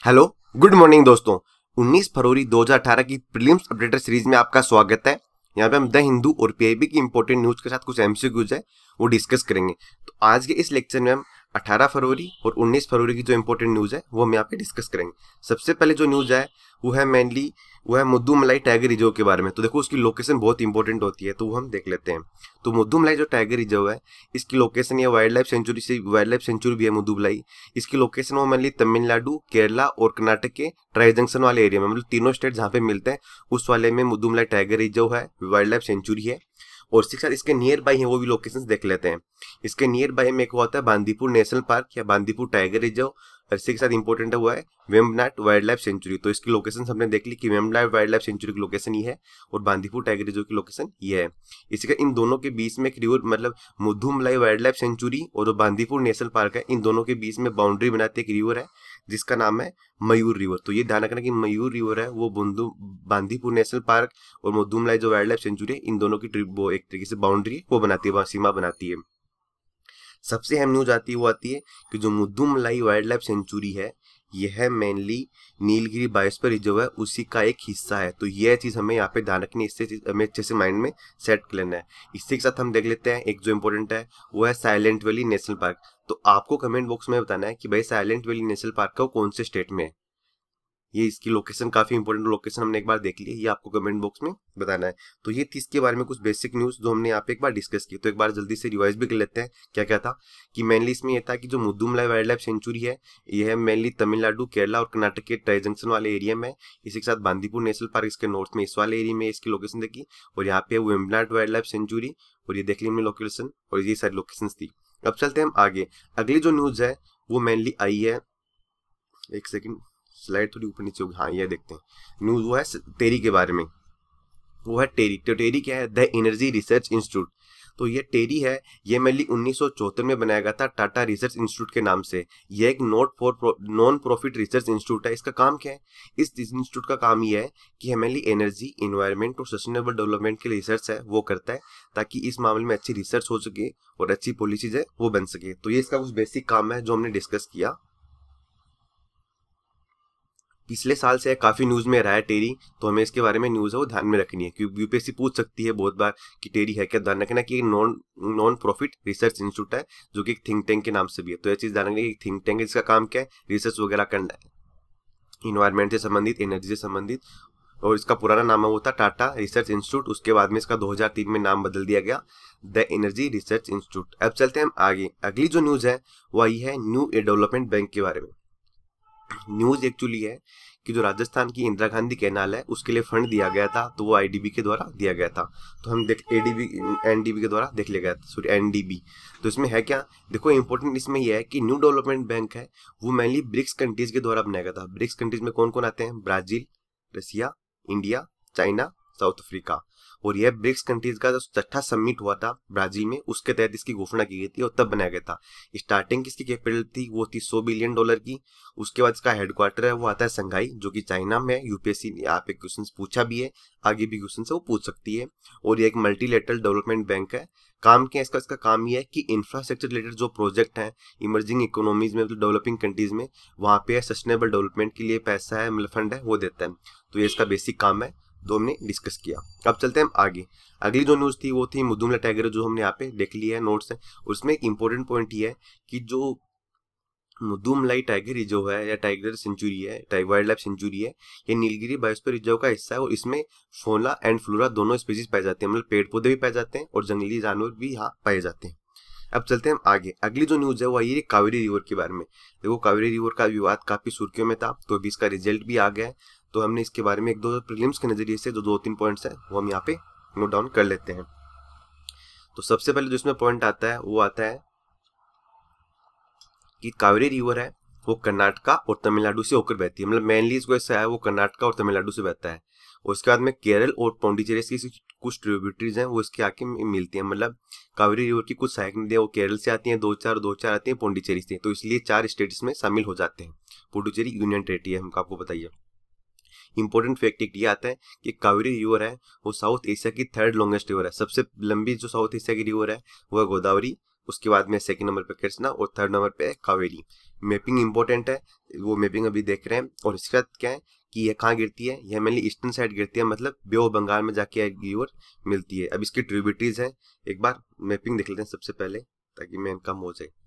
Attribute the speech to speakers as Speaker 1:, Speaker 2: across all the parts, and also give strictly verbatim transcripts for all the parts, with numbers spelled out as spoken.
Speaker 1: Hello good morning दोस्तों। उन्नीस फरवरी दो हज़ार अठारह की प्रीलिम्स अपडेटर सीरीज में आपका स्वागत है। यहाँ पे हम द हिंदू और पीआईबी की इंपॉर्टेंट न्यूज के साथ कुछ एमसीक्यूज है वो डिस्कस करेंगे। तो आज के इस लेक्चर में हम अठारह फरवरी और उन्नीस फरवरी की जो इंपॉर्टेंट न्यूज है वो हम यहाँ पे डिस्कस करेंगे। सबसे पहले जो न्यूज है वो है मेनली वो है मुद्दुमलाई टाइगर रिजर्व के बारे में। तो देखो उसकी लोकेशन बहुत इंपॉर्टेंट होती है, तो वो हम देख लेते हैं। तो मुद्दुमलाई जो टाइगर रिजर्व है इसकी लोकेशन ये वाइल्ड लाइफ सेंचुरी से वाइल्ड लाइफ सेंचुरी भी है मुद्दुमलाई। इसकी लोकेशन वो मेनली तमिलनाडु, केरला और कर्नाटक के ट्राई जंक्शन वाले एरिया में, मतलब तीनों स्टेट जहाँ पे मिलते हैं उस वाले में मुद्दुमलाई टाइगर रिजर्व है, वाइल्ड लाइफ सेंचुरी है। और इसके साथ इसके नियर बाई है वो भी लोकेशंस देख लेते हैं। इसके नियर बाई में एक वो होता है बांदीपुर नेशनल पार्क या बांदीपुर टाइगर रिजर्व, और इसी के साथ इंपॉर्टेंट है वो है वेम्बनाड वाइल्ड लाइफ सेंचुरी। तो इसकी लोकेशन हमने देख ली कि वेम्बनाड वाइल्ड लाइफ सेंचुरी की लोकेशन ये है और बांदीपुर टाइगर रिजर्व की लोकेशन ये है। इसी का इन दोनों के बीच में एक रिवर, मतलब मुद्दुमलाई वाइल्ड लाइफ सेंचुरी और जो बांदीपुर नेशनल पार्क है, इन दोनों के बीच में बाउंड्री बनाती एक रिवर है जिसका नाम है मयूर रिवर। तो ये ध्यान रखना कि मयूर रिवर है वो बुंदू बांदीपुर नेशनल पार्क और मुद्दुमलाई जो वाइल्ड लाइफ सेंचुरी है इन दोनों की ट्रिप वो एक तरीके से बाउंड्री वो बनाती है, सीमा बनाती है। सबसे अहम न्यूज आती है वो आती है कि जो मुद्दुमलाई वाइल्ड लाइफ सेंचुरी है यह मेनली नीलगिरी बायोस्फीयर रिजर्व है उसी का एक हिस्सा है। तो यह चीज हमें यहाँ पे ध्यान रखनी है, इससे हमें अच्छे से माइंड में सेट कर लेना है। इसी के साथ हम देख लेते हैं एक जो इंपॉर्टेंट है वो है साइलेंट वैली नेशनल पार्क। तो आपको कमेंट बॉक्स में बताना है कि भाई साइलेंट वैली नेशनल पार्क का कौन से स्टेट में है। ये इसकी लोकेशन काफी इंपॉर्टेंट लोकेशन हमने एक बार देख ली है, ये आपको कमेंट बॉक्स में बताना है। तो ये थी इसके बारे में कुछ बेसिक न्यूज जो हमने यहाँ पे एक बार डिस्कस की। तो एक बार जल्दी से रिवाइज भी कर लेते हैं क्या क्या था। कि मेनली इसमें यह था कि जो मुद्दुमलाई वाइल्ड लाइफ सेंचुरी है यह मेनली तमिलनाडु, केरला और कर्नाटक के ट्राई जंक्शन वाले एरिया में। इसी के साथ बांदीपुर नेशनल पार्क इसके नॉर्थ में इस वाले एरिया में इसकी लोकेशन देखी, और यहाँ पे वेम्बनाड वाइल्ड लाइफ सेंचुरी और ये देख ली हमने लोकेशन, और ये सारी लोकेशन थी। अब चलते हैं हम आगे। अगली जो न्यूज है वो मेनली आई है, एक सेकेंड स्लाइड थोड़ी ऊपर नीचे होगी, हाँ ये देखते हैं। न्यूज वो है टेरी के बारे में, वो है टेरी। तो टेरी क्या है? The energy research institute. तो ये टेरी है ये मेनली उन्नीस सौ चौहत्तर में बनाया गया था टाटा रिसर्च इंस्टीट्यूट के नाम से। ये एक not for non profit research institute है। इसका काम क्या है? इस इंस्टीट्यूट का काम ये है कि मेनली एनर्जी, इन्वायरमेंट और सस्टेनेबल डेवलपमेंट के लिए रिसर्च है वो करता है, ताकि इस मामले में अच्छी रिसर्च हो सके और अच्छी पॉलिसीज है वो बन सके। तो ये इसका कुछ बेसिक काम है जो हमने डिस्कस किया। पिछले साल से काफी न्यूज में रहा है टेरी, तो हमें इसके बारे में न्यूज है वो ध्यान में रखनी है क्योंकि यूपीएससी पूछ सकती है बहुत बार कि टेरी है क्या। ध्यान रखना कि non non profit research institute है जो कि एक थिंक टैंक के नाम से भी है। तो यह चीज ध्यान रखनी है कि थिंक टैंक है जिसका काम क्या है? रिसर्च वगैरह करना है इन्वायरमेंट से संबंधित, एनर्जी से संबंधित। और इसका पुराना नाम वो था टाटा रिसर्च इंस्टीट्यूट, उसके बाद में इसका दो हज़ार तीन में नाम बदल दिया गया द एनर्जी रिसर्च इंस्टीट्यूट। अब चलते हैं हम आगे। अगली जो न्यूज है वो आई है न्यू डेवलपमेंट बैंक के बारे में। न्यूज एक्चुअली है कि जो राजस्थान की इंदिरा गांधी कैनाल है उसके लिए फंड दिया गया था, तो वो आईडीबी के द्वारा दिया गया था। तो हम देख एडीबी एनडीबी के द्वारा देख लिया गया था, सॉरी एनडीबी। तो इसमें है क्या? देखो इंपॉर्टेंट इसमें यह है कि न्यू डेवलपमेंट बैंक है वो मेनली ब्रिक्स कंट्रीज के द्वारा बनाया गया था। ब्रिक्स कंट्रीज में कौन कौन आते हैं? Brazil, Russia, India, China, South Africa. और यह ब्रिक्स कंट्रीज का जो छठा समिट हुआ था ब्राजील में, उसके तहत इसकी घोषणा की गई थी और तब बनाया गया था। स्टार्टिंग की इसकी कैपिटल थी वो थी सौ बिलियन डॉलर की। उसके बाद इसका हेडक्वार्टर है वो आता है संघाई, जो कि चाइना में। यूपीएससी ने यहाँ पे क्वेश्चन पूछा भी है, आगे भी क्वेश्चन से वो पूछ सकती है। और ये एक मल्टीलेटरल डेवलपमेंट बैंक है। काम क्या है इसका? इसका काम ये है कि इंफ्रास्ट्रक्चर रिलेटेड जो प्रोजेक्ट है इमर्जिंग इकोनॉमीज में, मतलब डेवलपिंग कंट्रीज में, वहाँ पे सस्टेनेबल डेवलपमेंट के लिए पैसा है, मतलब फंड है वो देता है। तो ये इसका बेसिक काम है, दो हमने डिस्कस किया। अब चलते हैं हम आगे। अगली जो न्यूज थी वो थी मुद्दुमलाई टाइगर, जो हमने यहाँ पे देख लिया है नोट्स है। उसमें एक इंपॉर्टेंट पॉइंट ये है कि जो मुद्दुमलाई टाइगर रिजर्व है या टाइगर सेंचुरी है, वाइल्ड लाइफ सेंचुरी है, ये नीलगिरी बायोस्फीयर रिजर्व का हिस्सा है और इसमें फौना एंड फ्लोरा दोनों स्पीसीज पाए जाते हैं, मतलब पेड़ पौधे भी पाए जाते हैं और जंगली जानवर भी यहाँ पाए जाते हैं। अब चलते हैं हम आगे। अगली जो न्यूज है वो आई है कावेरी रिवर के बारे में। देखो कावेरी रिवर का विवाद काफी सुर्खियों में था, तो अभी इसका रिजल्ट भी आ गया है। तो हमने इसके बारे में एक दो प्रीलिम्स के नजरिए से जो दो तीन पॉइंट्स है वो हम यहाँ पे नोट डाउन कर लेते हैं। तो सबसे पहले जो इसमें पॉइंट आता है वो आता है कि कावेरी रिवर है वो कर्नाटका और तमिलनाडु से होकर बहती है, मतलब मेनली इसको ऐसा है वो कर्नाटका और तमिलनाडु से बहता है। और उसके बाद में केरल और पौंडीचेरी की कुछ ट्रिब्यूटरीज हैं वो इसके आके मिलती हैं, मतलब कावेरी रिवर की कुछ सहायक नदियां वो केरल से आती हैं, दो चार दो चार आती हैं पौंडीचेरी से। तो इसलिए चार स्टेट्स में शामिल हो जाते हैं। पुडुचेरी यूनियन टेरिटरी है, हमको आपको बताइए। इंपॉर्टेंट फैक्ट एक ये आता है कि कावेरी रिवर है वो साउथ एशिया की थर्ड लॉन्गेस्ट रिवर है। सबसे लंबी जो साउथ एशिया की रिवर है वो है गोदावरी, उसके बाद में सेकंड नंबर पे कृष्णा और थर्ड नंबर पे कावेरी। मैपिंग इंपॉर्टेंट है, वो मैपिंग अभी देख रहे हैं। और इसके बाद क्या है कि यह कहाँ गिरती है, यह मेनली ईस्टर्न साइड गिरती है, मतलब बे ऑफ बंगाल में जाके और मिलती है। अब इसकी ट्रिब्यूटरीज है, एक बार मैपिंग देख लेते हैं सबसे पहले ताकि मेन कम हो जाए।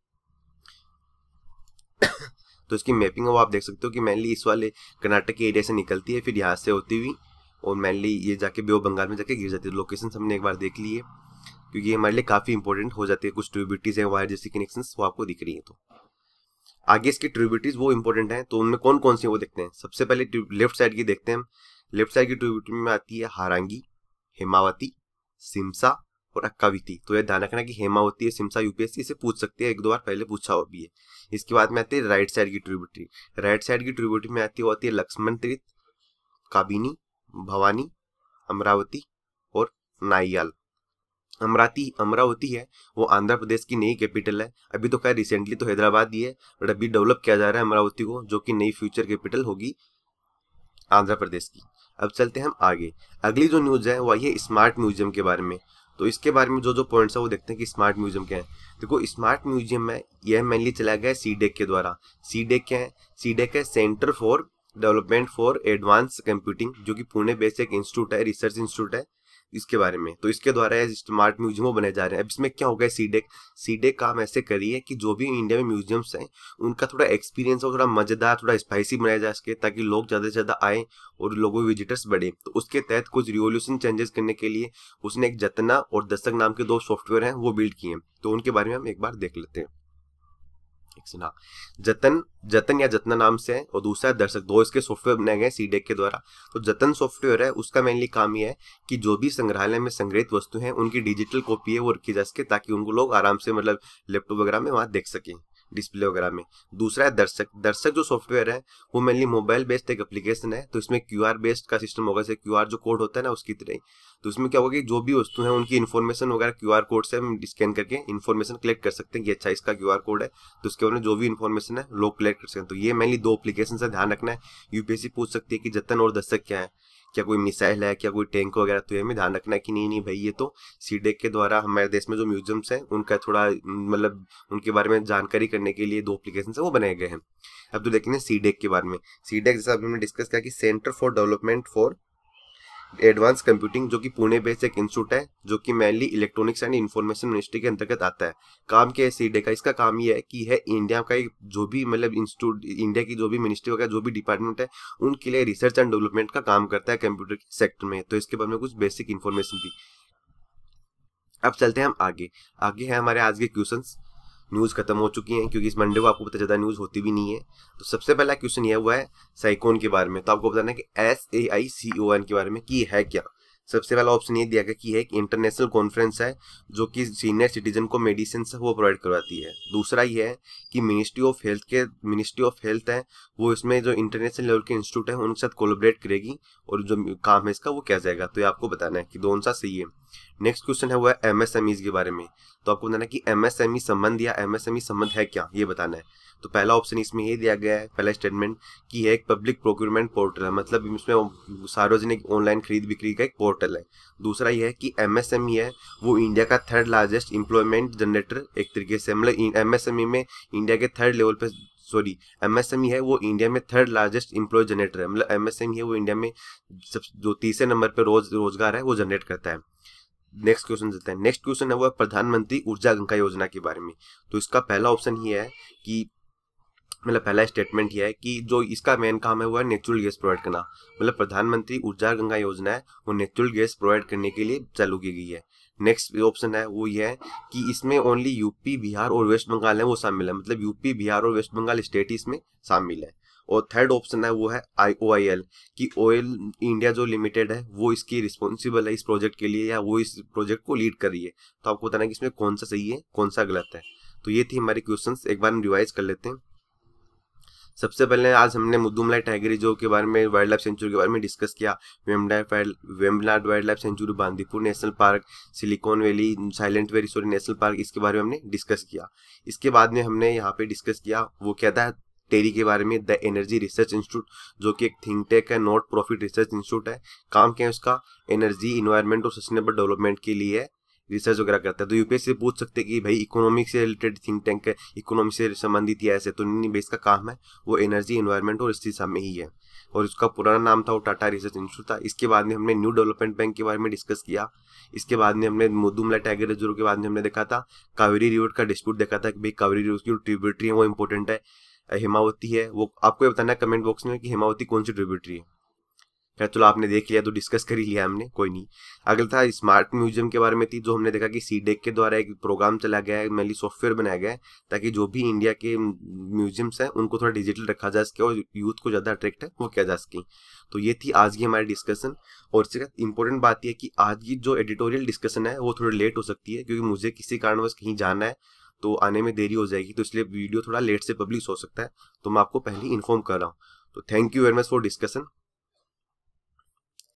Speaker 1: तो इसकी मैपिंग है वो आप देख सकते हो कि मेनली इस वाले कर्नाटक के एरिया से निकलती है, फिर यहाँ से होती हुई और मेनली ये जाके बे ऑफ बंगाल में जाके गिर जाती है। लोकेशन हमने एक बार देख ली है क्योंकि ये हमारे लिए काफी इंपॉर्टेंट हो जाती है। कुछ ट्रिब्यूटरीज है, वायर जैसी कनेक्शंस वो आपको दिख रही है। तो आगे इसकी ट्रिब्यूटरीज वो इंपॉर्टेंट है, तो उनमें कौन कौन सी वो देखते हैं। सबसे पहले लेफ्ट साइड की देखते हैं हम। लेफ्ट साइड की ट्रिब्यूटरी में आती है हारांगी, हेमावती, सिमसा और अक्काविती। तो यह ध्यान रखना कि हेमावती और सिमसा यूपीएससी से पूछ सकती है, एक दो बार पहले पूछा हुआ भी है। इसके बाद में आती है राइट साइड की ट्रिब्यूटरी। राइट साइड की ट्रिब्यूटरी में आती होती है लक्ष्मण तीर्थ, काबिनी, भवानी, अमरावती और नाइयाल। अमरावती अमरावती है वो आंध्र प्रदेश की नई कैपिटल है। अभी तो खैर रिसेंटली तो हैदराबाद ही है, बट अभी डेवलप किया जा रहा है अमरावती को, जो कि नई फ्यूचर कैपिटल होगी आंध्र प्रदेश की। अब चलते हैं हम आगे। अगली जो न्यूज है वही है स्मार्ट म्यूजियम के बारे में। तो इसके बारे में जो जो पॉइंट्स है वो देखते हैं कि स्मार्ट म्यूजियम क्या है। देखो स्मार्ट म्यूजियम में यह मेनली चलाया गया है सीडेक के द्वारा। सीडेक क्या है, सीडेक है centre for development for advance computing, जो कि पुणे बेस्ड एक इंस्टीट्यूट है, रिसर्च इंस्टीट्यूट है इसके बारे में। तो इसके द्वारा स्मार्ट म्यूजियम बनाए जा रहे हैं। अब इसमें क्या हो गया, सीडेक सीडेक काम ऐसे करी है कि जो भी इंडिया में म्यूजियम्स हैं उनका थोड़ा एक्सपीरियंस हो, थोड़ा मजेदार, थोड़ा स्पाइसी बनाया जा सके, ताकि लोग ज्यादा से ज्यादा आए और लोगों के विजिटर्स बढ़े। तो उसके तहत कुछ रिवोल्यूशन चेंजेस करने के लिए उसने एक जतना और दस्तक नाम के दो सॉफ्टवेयर हैं वो बिल्ड किए हैं। तो उनके बारे में हम एक बार देख लेते हैं। ना जतन जतन या जतना नाम से है और दूसरा दर्शक, दो इसके सॉफ्टवेयर बनाए गए सीडेक के द्वारा। तो जतन सॉफ्टवेयर है उसका मेनली काम ये है कि जो भी संग्रहालय में संग्रहित वस्तु हैं उनकी डिजिटल कॉपी है वो रखी जा सके, ताकि उनको लोग आराम से मतलब लैपटॉप वगैरह में वहां देख सकें, डिस्प्ले वगैरह में। दूसरा है दर्शक। दर्शक जो सॉफ्टवेयर है वो मेनली मोबाइल बेस्ड एक एप्लीकेशन है। तो इसमें क्यूआर बेस्ड का सिस्टम होगा, जैसे क्यूआर जो कोड होता है ना उसकी तरह। तो इसमें क्या होगा कि जो भी वस्तु है उनकी इन्फॉर्मेशन वगैरह क्यूआर कोड से हम स्कैन करके इन्फॉर्मेशन कलेक्ट कर सकते हैं कि अच्छा इसका क्यूआर कोड है, तो उसके बारे में जो भी इन्फॉर्मेशन है लोग कलेक्ट कर सकते हैं। तो ये मेनली दो एप्लीकेशन से ध्यान रखना है। यूपीएससी पूछ सकती है कि जतन और दर्शक क्या है, क्या कोई मिसाइल है, क्या कोई टैंक वगैरह। तो ये हमें ध्यान रखना है कि नहीं नहीं भाई ये तो सीडेक के द्वारा हमारे देश में जो म्यूजियम्स हैं उनका थोड़ा मतलब उनके बारे में जानकारी करने के लिए दो एप्लीकेशन है वो बनाए गए हैं। अब तो देखेंगे सीडेक के बारे में। सीडेक जैसा अभी हमने डिस्कस किया कि centre for development for advance computing, जो कि पुणे बेस्ड एक इंस्टीट्यूट है, जो कि mainly electronics and information ministry के अंतर्गत आता है। काम क्या है सीडेक का, इसका काम ये है कि है इंडिया का एक जो भी मतलब इंस्टीट्यूट, इंडिया की जो भी मिनिस्ट्री वगैरह जो भी डिपार्टमेंट है उनके लिए रिसर्च एंड डेवलपमेंट का काम करता है कंप्यूटर के सेक्टर में। तो इसके बारे में कुछ बेसिक इन्फॉर्मेशन थी। अब चलते हैं हम आगे। आगे है हमारे आज के क्वेश्चंस। न्यूज खत्म हो चुकी है क्योंकि इस मंडे को आपको पता ज्यादा न्यूज होती भी नहीं है। तो सबसे पहला क्वेश्चन यह हुआ है साइकोन के बारे में। तो आपको बताना है कि S A I C O N के बारे में कि है क्या। सबसे पहला ऑप्शन ये दिया गया कि है एक इंटरनेशनल कॉन्फ्रेंस है जो कि सीनियर सिटीजन को मेडिसिन से वो प्रोवाइड करवाती है। दूसरा ये है कि मिनिस्ट्री ऑफ हेल्थ के मिनिस्ट्री ऑफ हेल्थ है वो इसमें जो इंटरनेशनल लेवल के इंस्टीट्यूट है उनके साथ कोलैबोरेट करेगी और जो काम है इसका वो किया जाएगा। तो ये आपको बताना है कि दोनों सा सही है। नेक्स्ट क्वेश्चन है वो है एमएसएमईज के बारे में। तो आपको बताना है कि एमएसएमई संबंध या एमएसएमई संबंध है क्या, ये बताना है। तो पहला ऑप्शन इसमें ये दिया गया है, पहला स्टेटमेंट कि ये एक पब्लिक प्रोक्योरमेंट पोर्टल है, मतलब इसमें सार्वजनिक ऑनलाइन खरीद बिक्री का एक पोर्टल है। दूसरा ये है कि एमएसएमई है वो इंडिया का थर्ड लार्जेस्ट एम्प्लॉयमेंट जनरेटर एक तरीके से, मतलब एमएसएमई में इंडिया के थर्ड लेवल पे सॉरी एमएसएमई है वो इंडिया में थर्ड लार्जेस्ट एम्प्लॉय जनरेटर है, मतलब एमएसएमई है वो इंडिया में सब जो तीसरे नंबर पे रोज रोजगार है वो जनरेट करता है। नेक्स्ट क्वेश्चन देते हैं। नेक्स्ट क्वेश्चन है वो प्रधानमंत्री ऊर्जा गंगा योजना के बारे में। तो इसका पहला ऑप्शन ही है कि मतलब पहला स्टेटमेंट ये है कि जो इसका मेन काम है वो है नेचुरल गैस प्रोवाइड करना, मतलब प्रधानमंत्री ऊर्जा गंगा योजना है वो नेचुरल गैस प्रोवाइड करने के लिए चालू की गई है। नेक्स्ट ऑप्शन है वो ये है कि इसमें ओनली यूपी बिहार और वेस्ट बंगाल है वो शामिल है, मतलब यूपी बिहार और वेस्ट बंगाल स्टेट इसमें शामिल है। और थर्ड ऑप्शन है वो है आई ओ आई एल कि ऑयल इंडिया जो लिमिटेड है वो इसकी रिस्पॉन्सिबल है इस प्रोजेक्ट के लिए या वो इस प्रोजेक्ट को लीड कर रही है। तो आपको बताना है कि इसमें कौन सा सही है कौन सा गलत है। तो ये थी हमारी क्वेश्चंस, एक बार हम रिवाइज कर लेते हैं। सबसे पहले आज हमने मुद्दुमलाई टाइगर रिजर्व के बारे में, वाइल्ड लाइफ सेंचुरी के बारे में डिस्कस किया। Vembanad wild life sanctuary, Bandipur national park, Silicon Valley, Silent Valley sorry national park, इसके बारे में हमने डिस्कस किया। इसके बाद में हमने यहाँ पे डिस्कस किया वो क्या था टेरी के बारे में, द एनर्जी रिसर्च इंस्टीट्यूट, जो कि एक थिंक टेक है, नॉट प्रॉफिट रिसर्च इंस्टीट्यूट है। काम क्या है उसका, एनर्जी, इन्वायरमेंट और सस्टेनेबल डेवलपमेंट के लिए है रिसर्च वगैरह करता है। तो यूपीएससी से पूछ सकते हैं कि भाई इकोनॉमिक से रिलेटेड थिंक टैंक है, इकोनॉमी से संबंधित या ऐसे, तो नहीं, बेस का काम है वो एनर्जी, एनवायरमेंट और इस दिशा में ही है। और उसका पुराना नाम था वो टाटा रिसर्च इंस्टीट्यूट था। इसके बाद में हमने न्यू डेवलपमेंट बैंक के बारे में डिस्कस किया। इसके बाद में हमने मुदुमलाई टाइगर रिजर्व के बाद में हमने देखा था कावेरी रिवर का डिस्प्यूट देखा था कि भाई कावेरी रिवर की जो ट्रिब्यूटरी है वो इंपॉर्टेंट है। हेमावती है, वो आपको ये बताना है कमेंट बॉक्स में कि हेमावती कौन सी ट्रिब्यूटरी है। खैर चलो आपने देख लिया तो डिस्कस कर ही लिया हमने, कोई नहीं। अगला था स्मार्ट म्यूजियम के बारे में थी, जो हमने देखा कि सीडेक के द्वारा एक प्रोग्राम चला गया है, मेनली सॉफ्टवेयर बनाया गया है ताकि जो भी इंडिया के म्यूजियम्स हैं उनको थोड़ा डिजिटल रखा जा सके और यूथ को ज़्यादा अट्रैक्ट है वो किया जा सके। तो ये थी आज की हमारी डिस्कशन। और इससे इंपॉर्टेंट बात यह है कि आज की जो एडिटोरियल डिस्कशन है वो थोड़ी लेट हो सकती है, क्योंकि मुझे किसी कारणवश कहीं जाना है तो आने में देरी हो जाएगी, तो इसलिए वीडियो थोड़ा लेट से पब्लिश हो सकता है। तो मैं आपको पहले ही इन्फॉर्म कर रहा हूँ। तो thank you very much for discussion.